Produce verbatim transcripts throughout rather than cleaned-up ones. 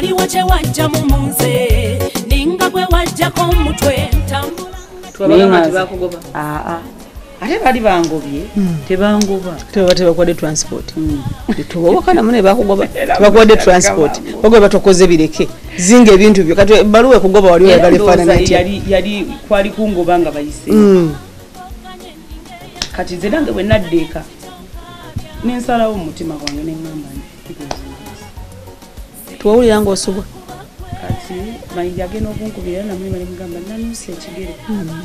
wali wache wajja mu munze ninga gwe wajjako omutwe ntambula twabaga tebakugoba aa ate bali bangobye tebangoba teba tebakwade transport tuwoba kana mune bakugoba tebakwade transport bagwe batokoze bireke zinga ebintu byo kati baluwe kugoba wali oyagala fana nati yali yali kwali kungoba nga bayise kati zedange bwe naddeeka nensalawo umutima gwange nengamba tuwulira nga osubwa kati mayinja agenda okunkubira namwe bali mugamba nanusa ekigere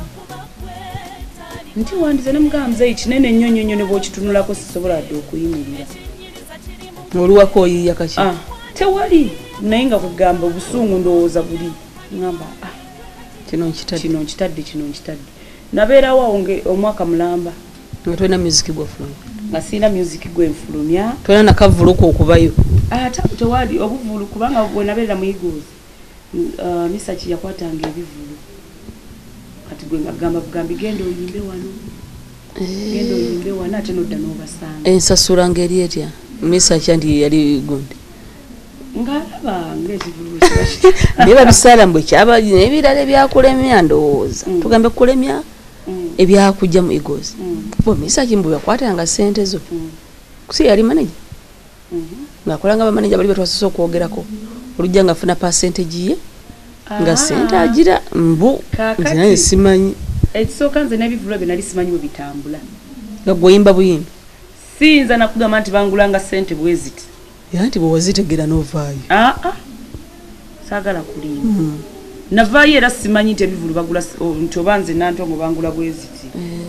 nti wandize ne mugamba mzee kinene nnyo nnyo ne bw'okitunulako sisobola dde okuyimirira oluwako oyiya kaki ah tewali naye nga kugamba obusungu ndowooza buli ngamba ah kino nkitadde kino nkitadde kino nkitadde nabeerawo awo omwaka mulamba nga tolina music gwafulumya nga sirina music gwenfulumya tolina nakavuluko okubayo ate tewali obuvulu kubanga bwe nabeerera mu Eagles uh, Misaki yakwatanga ebivulu kati gwe ngagamba bugambi genda oyimbe wano genda oyimbe wano ate nodda n'obasanga ensasula ngeri etya Misaki ndi yali gundi ngalaba ng'ekivulu biba bisala mbwe kyaba ebirala ebyakulemya ndowooza tugambe kulemya ebyakujja mu Eagles bo Misaki mbwe yakwatanga sente zo kusi yali manager ngakolanga ba manager bali batwasose okwogerako olujja nga afuna percentage ye nga sente agira mbu nze simanyi ekisooka nze n'ebivulu bye nali simanyi bwe bitambula nga gwoyimba buyimba siyinza nakugamba nti bangulanga sente bweziti ya nti bwe wazitegera n'ovaayo aa saagala kulimba navaayo era simanyi nti ebivulu bagula nti oba nze nantongo bangula bweziti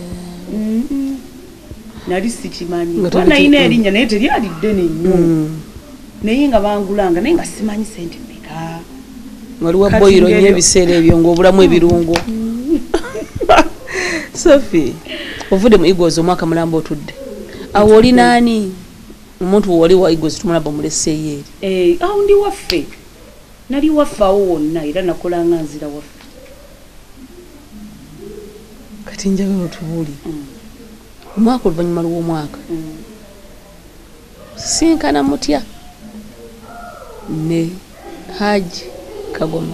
nali sikimanyi nayina erinnya naye teryali ddene nnyo naye nga bangulanga naye nga simanyi sente mmeka waliwo boyiro nnyo ebiseera ebyo ng'obulamu ebirungo Sophie ovudde mu Eagles omwaka mulamba otudde awo oli naani omuntu wali wa Eagles tumulaba muleseeyo eri awo ndi waffe nali waffe awo wonna era nakolanga nzira waffe kati njagala otubuuli omwaka oluvannyuma lw'omwaka sinkana mutya ne Haji Kagoma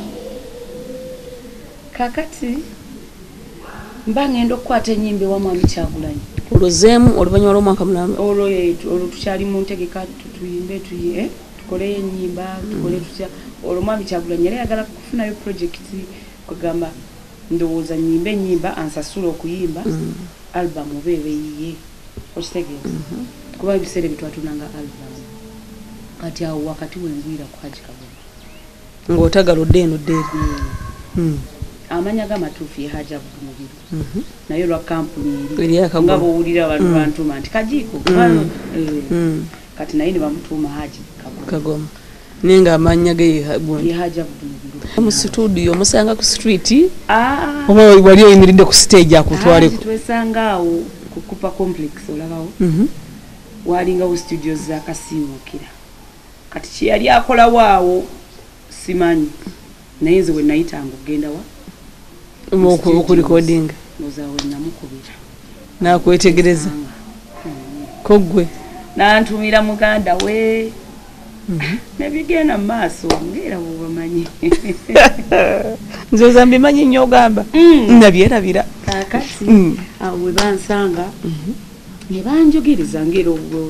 kakati mba ngenda okukwata ennyimba ewa Mwami Kyagulanyi olozeemu oluvannyuma lw'omwaka mulamba olwo olwo tukyali mu ntegeka tuyimbe tuye tukoleyo ennyimba tukole tutya olwo Mwami Kyagulanyi yali ayagala kufunayo projekiti kugamba ndowooza nnyimba ennyimba ansasula okuyimba album oba ebeyiye okitegeeza kuba ebiseera bitwatunanga album kati awo wakati wengwira ku Haji Kagoma ng'otagalodde eno ddeeri amanya gamatuufu ye Haji Abdulmubiru naye lwa kampuni eri nga bowulira abantu bantuma nti kajiiko kati naye ne bamutuuma Haji Kagoma naye nga amanya ge ye Haji Abdulmubiru mu studio omusanga ku street oba wali oyimiridde ku stage akutwaleko twesanga awo ku Kupa Complex olabawo walingawo studios za Kasiimukira kati kye yali akolawo awo simanyi naye nze we nayitanga okugenda wa okurecordinga nozawe namukubira nakwetegereza kogwe nantumira muganda we nebigenda mu maaso ngera bwobamanyi nzoza mbimanyi nnyo ogamba nabyerabira kakati awo we bansanga ne banjogeriza ngera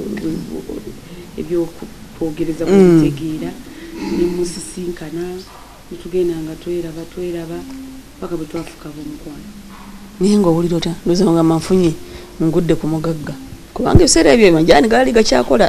ebyokwogereza bwebitegeera nemusisinkana netugenda nga tweraba tweraba paka bwe twafuka b'omukwano naye ng'owulira otya ndoza nga manfunye ngudde ku mugagga kubanga ebiseera ebyo majani gaali gakyakola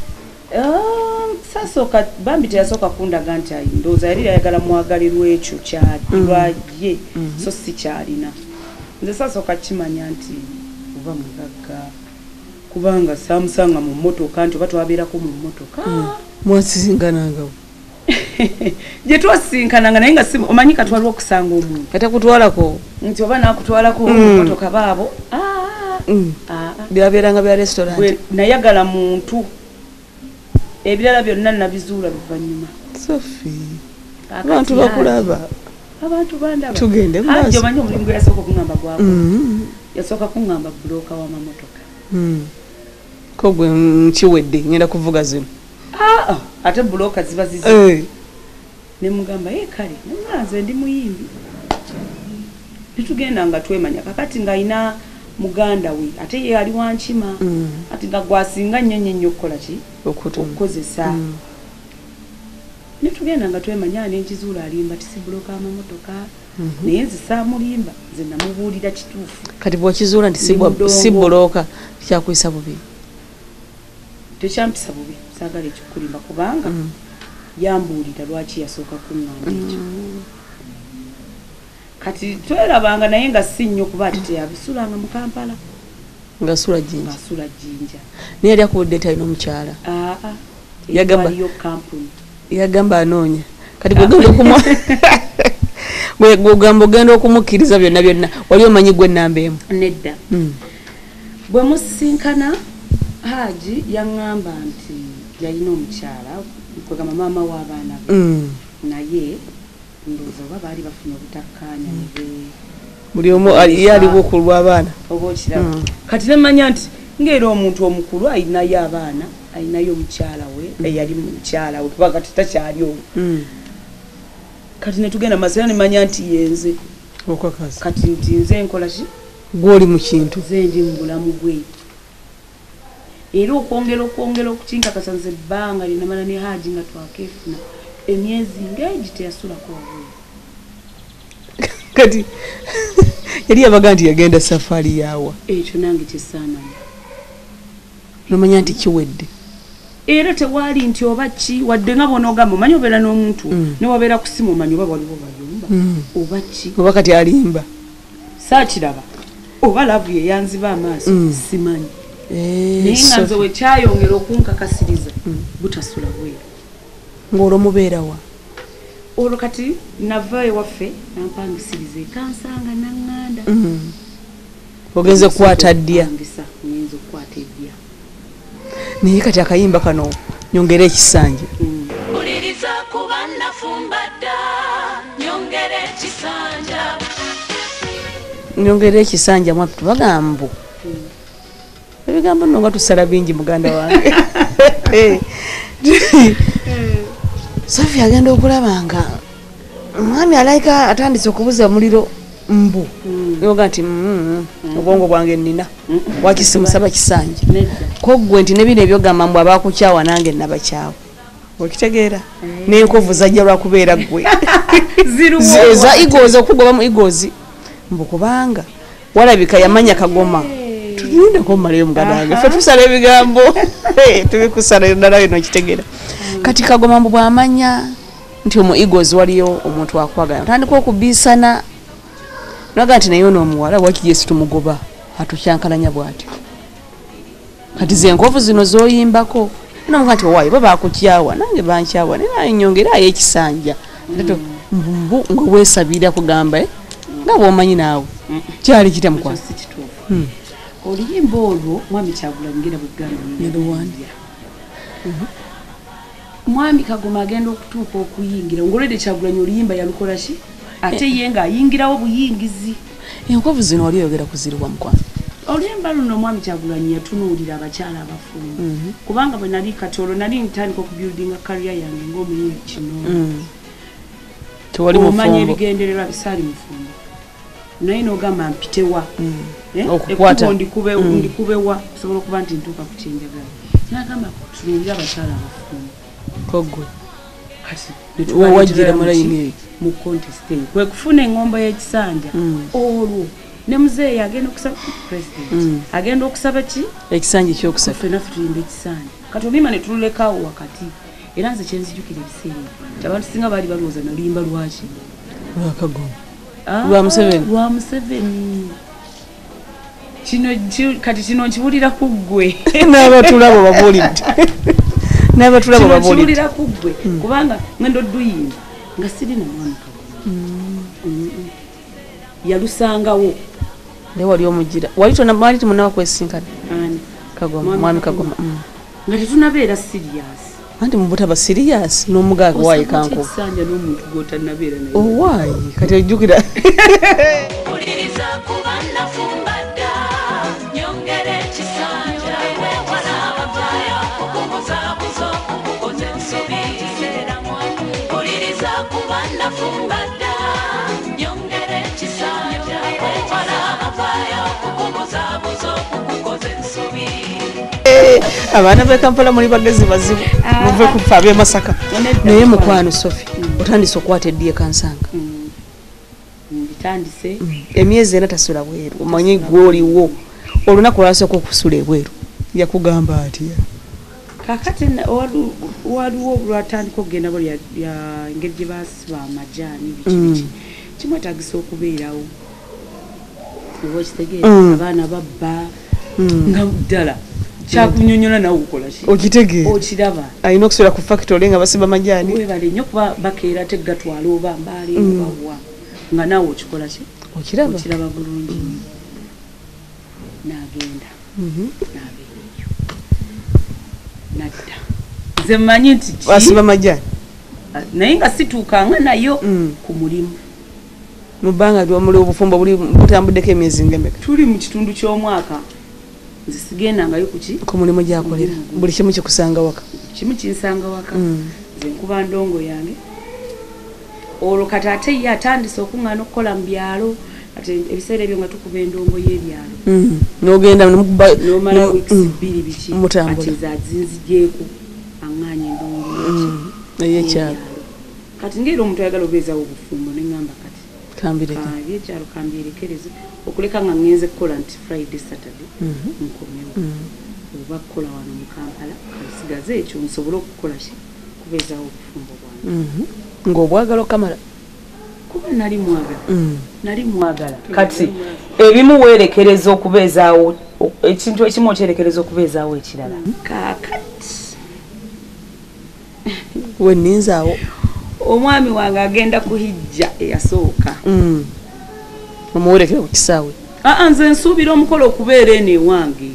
sasooka bambi teyasooka kundaga nti ayi ndowooza yali yayagala mwagalirwa ekyo kyalye so si kyalina nze sasooka kimanya nti oba mugagga kubanga samusanga mu mmotoka nti oba twabeerako mu mmotoka mwasisinkanangawo gye twasinkananga naye nga omanyi katwaliwo okusanga omuntu katakutwalako nti oba nakutwalako mmotoka baabo byabeeranga bya restaurant nayagala muntu ebirala byonna nabizuula luvannyuma Sophie abantu bakulaba abantu bandaba tugende mu maaso omanyi omulimu gwe yasooka okungamba gwako yasooka kungamba bulooka w'amamotoka ko gwe nkiwedde ngenda kuvuga zino ate bulooka ziba zizi ne mugamba ye kale nze ndi muyimbi nitugenda nga twemanya kakati nga ina muganda we ate ye ali wankima mm. ati nga gwasinga nnyo nnyo okukola ki okukozesa mm. nitugenda nga twemanya n'enkizuula alimba tisibuloka amamotoka mm -hmm. naye nze saamulimba nze namubuulira kituufu kati bw'okizuula nti sibuloka kyakuyisa bubi tekyampisa bubi saagala ekikulimba kubanga mm. yambuulira lwaki yasooka kuŋŋamba ekyo mm. kati twerabanga naye nga si nnyo kuba ati teyabisulanga mu Kampala nga sula jinja nga sula jinja naye yali akubudde talina omukyala aa yagamba yo kampuni yagamba anoonya kati gwegenda okumu gwegamba ogenda okumukkiriza byonna byonna wali omanyi gwe ennamba emu nedda mm. bwe musinkana Haji yaŋŋamba nti yalina omukyala kwegamba maama w'abaana be mm. naye ndowooza oba baali bafuna obutakkaanya ne buli omu ye aliwo ku lw'abaana oba okiraba mm. kati nemanya nti ng'era omuntu omukulu ayinayo abaana ayinayo omukyala we mm. eyali mukyala we kuba kati takyali olwo mm. kati netugenda masera nemanya nti yenze okwakazi kati nti nze nkola ki gw'oli mu kintu nze ndi mu bulamu bwe era okwongera okwongera okukinkakasa nze ebbanga linamala ne Haji nga twakeefuna emyezi ng'egi teyasulako wabwe kati yali yabaga nti yagenda safari yawa ekyo nange kyesaanamu nomanya nti kiwedde era tewaali nti oba ki wadde nga bonaogamba omanyi obeera n'omuntu mm. ne wabeera ku simu omanyi oba waliwo bayumba mm. oba ki oba kati alimba saakiraba oba lavu ye yanziba amaaso mm. simanyi Eh, naye nga nze wekyayongera okunkakasiriza mm. butasula bweru ng'olwo mubeerawa olwo kati nava ewaffe nampangisiriza ekansanga naŋŋanda mm. ogenze kukwata ddya ngenza okukwata eddya naye kati akayimba kano nyongera ekisanja mpuliriza kuba nafumba dda nyongera ekisanja nyongera ekisanja mwaptu bagambo ebigambo nno nga tusala bingi muganda wange Sofia agenda okulaba nga mwami alayika atandise okubuza muliro mbu yoga nti obwongo bwange nina wakisimusaba kisanja ko gwe nti nebino ebyogamba mbu abakukyawa nange nabakyawa okitegeera n'enkovu zajja lwakubeera gwe za igozi okugoba mu igozi mbu kubanga walabika yamanya kagoma tulinde ko maliyo muganda fe tusala ebigambo tubikusala ndala ino kitegeera kati kagoma mbu bwamanya nti omu igozi waliyo omuntu akwagala tandika okubisana naga nti nayo n'omuwala waki yesu tumugoba atukyankalanya bw'atyo kati ze enkovu zino zoyimbako namuga nti owaayo bo bakukyawa nange bankyawa naye nyongera ayo ekisanja mbu nga weesabira kugamba nga bw'omanyi naawe kyali kitamukwasa oluyimba olwo mwami Kyagulanyi ngera bwegambye mwami Kagoma agenda okutuuka okuyingira ngolwedde Kyagulanyi oluyimba yalukola ki ate ye nga ayingirawo buyingizi enkovu zino wali oyogera kuzirwa mukwano oluyimba luno mwami Kyagulanyi yatunuulira abakyala abafumbo kubanga bwe nali kati olwo nali ntandika okubuildinga career yange ng'omuyimbi kino omanya ebigendererwa bisaali mufumbo naye n'ogamba mpitewa okukwata ndikubewa kusobola okuba nti ntuuka ku kyenjagala nagamba tunuulira abakyala abafumbo kogwe kati wawajjira malayini mu contest kwe kufuna engombo y'ekisanja olwo ne muzeeyi agenda okusaba president agenda okusaba ki ekisanja ekyokusaba ffenna ffe tuyimba ekisanja kati oluyimba ne tululekaawo wakati era nze kyenzijukira ebiseera nti abantu singa baali balowooza naluyimba lwaki lwakagoma lwa Museveni lwa Museveni kino kati kino nkiwulira ku ggwe n'abatulabo babuulidde n'abatulabo babuulidde kiwulira ku ggwe kubanga ngendo duyimba nga siri na mwami Kagoma yalusangawo ne wali omugira wali tona mali tumunawa kwesinkana ani Kagoma mwami Kagoma nga tetunabeera serious anti mubutaba serious n'omugaga wayi kanko sanja n'omuntu gw'otannabeera naye owaayi kati ojjukira mpuliriza kuba nafumba dda nyongera ekisanja wewala abavaayo okubuzaabuza okubugoza ensobi mpuliriza abaana b'e Kampala muli bagezi bazibu muve ku ffe ab'e Masaka naye mukwano Sophie otandise okukwata eddiye kansanga bitandise emyezi ena tasula bweru omanyi gw'oliwo olunaku lwasooka okusula ebweru yakugamba atya kakati waliwo lwatandika okugenda buli engeri gye basiba amajaani biki biki kimwetagisa okubeerawo oba okitegeera abaana babba nga ddala kyakunyonyola nawe okola ki okitegeera okiraba alina okusula ku factory nga basiba majaani webale nnyo kuba bakeera tegatwala oba mbaale bawa nga naawe okikola ki okiraba okiraba bulungi n'agenda n'abeerayo nadda nze mmanyi nti basiba majaani naye nga situukanga nayo ku mulimu mu bbanga ly'omuli obufumbo buli butambuddeko emyezi ng'emeka tuli mu kitundu ky'omwaka nze sigendangayo kuki ku mulimu gy'akolera buli kimu kikusanga waka kimu kinsanga waka nze nkuba ndongo yange olwo kati ate ye atandise okuŋŋaana okukola mu byalo ate ebiseera ebyo nga tukuba endongo y'ebyalo n'ogenda n'omala wiikisi bbiri biki ati nze azinzigyeko aŋŋaanya endongo ey'ekyalo kati ngeri omuntu ayagala obeezawo obufumbo neŋŋamba kati kambirekeeby'ekyalo kambyerekereze okuleka nga ŋŋenze kukola nti Friday Saturday nkomyewo oba kukola wano mu Kampala kansigaze ekyo nsobole okukola ki kubeezawo obufumbo bwange ng'obwagala okamala kuba nali mwagala nali mwagala kati ebimu weerekereza okubeezaawo ekintu ekimu okyerekereza okubeezaawo ekirala kaakati wenninzaawo omwami wange agenda kuhijja eyasooka omuwerekere ku kisaawe aa nze nsuubira omukolo okubeera eno ewange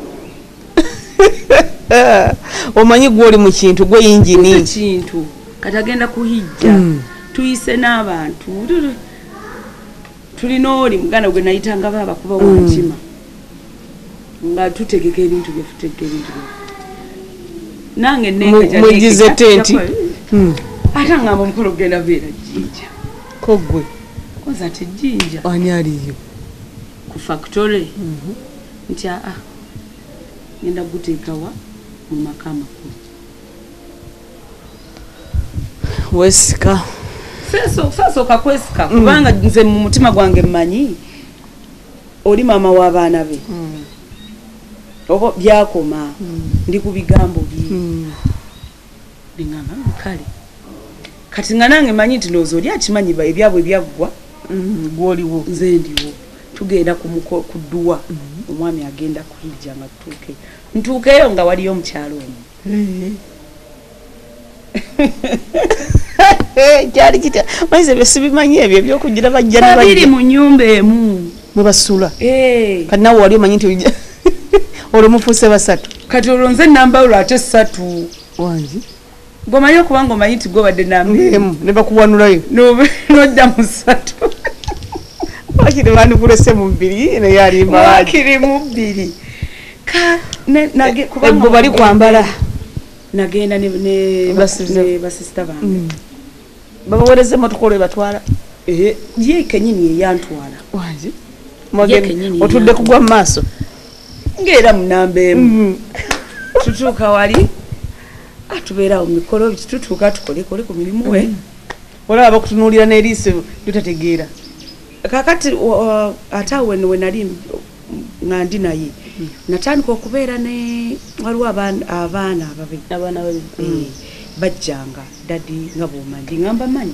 omanyi gw'oli mu kintu gwe yingini kintu kati agenda kuhijja tuyise n'abantu tulina oli muganda gwe nayitanga baaba kuba wankima nga tutegeka ebintu bye tutegeka ebintu bye nange mugize tenti ate ngamba omukolo gugenda beera jjinja kogwe koza ati jjinja ani aliyo ku factory nti aa ngenda guteekawa mu maka amakulu wesika sasooka kwesika kubanga nze mu mutima gwange mmanyi oli maama w'abaana be oba byakoma ndi ku bigambo bye neŋŋamba kale kati nga nange manyi nti ndowooza oli akimanyi ebyabwe ebyaggwa gw'oliwo nze ndiwo tugenda ku dduwa omwami agenda kuhijja nga tutuuke ntuukeyo nga waliyo omukyalo omwo kyali kitya maize bye sibimanyi ebyo ebyokugira bajja babiri mu nnyumba emu mwe basula kati nawe wali omanyi nti olwo mufuuse basatu kati olwo nze nambawulo ate ssatu wangi gwomanyi okubanga omanyi nti gwe badde nambemu ne bakuwanulayo n'odda mu ssatu wakiri bandikulese mu bbiri naye alimba wakiri mu bbiri ebbo bali kwambala nagenda ne basisita bange babawereza emotoka olwo ebatwala ye kenyini eyantwala wangi otudde kugwa mu maaso ngaera munamba emu tutuuka wali atubeerawo mikolo biki tutuuka tukolekole ku mirimu we olaba bakutunuulira n'eriiso lyotategeera kakati ate awo we nali nga ndi naye natandika okubeera ne waliwo abaana ababiri bajjanga dadi nga bwomanyi ngamba manyi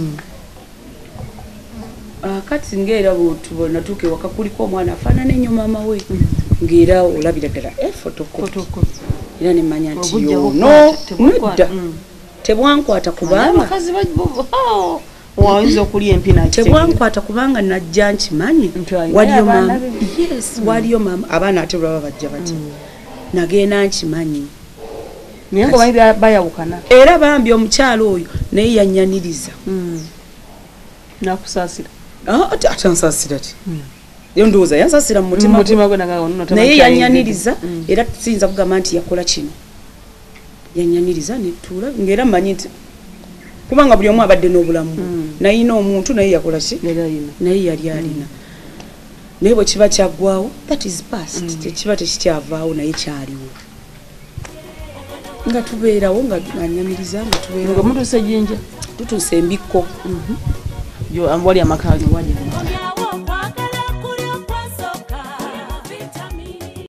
kati ngaera bwetubona tuuka ewaka kuliko omwana afaanana ennyo maama we ng'era olabira ddala efotoko era nemanya nti yono nedda tebwankwata kubanga wayinza okulya empina tebwankwata kubanga najja nkimanyi waliyo maama yes waliyo maama abaana ate bwaba bajja bati nagenda nkimanyi naye nga bayi bayawukana era bambi omukyalo oyo naye yanyaniriza nakusaasira ate atansaasira ti yo ndowooza yansaasira mu mutima gwe naye yanyaniriza era siyinza kugamba nti yakola kino yanyaniriza netuula ngaera mmanyi nti kubanga buli omu abadde n'obulamu nayina omuntu naye yakola ki naye yali alina naye bwe kiba kyaggwawo that is past tekiba tekikyavaawo naye kyaliwo nga tubeerawo nga anyamiriza nga tubeerawo nga mutuuse jinja tutuuse embikko yo wali amakaali waje Yawo kwa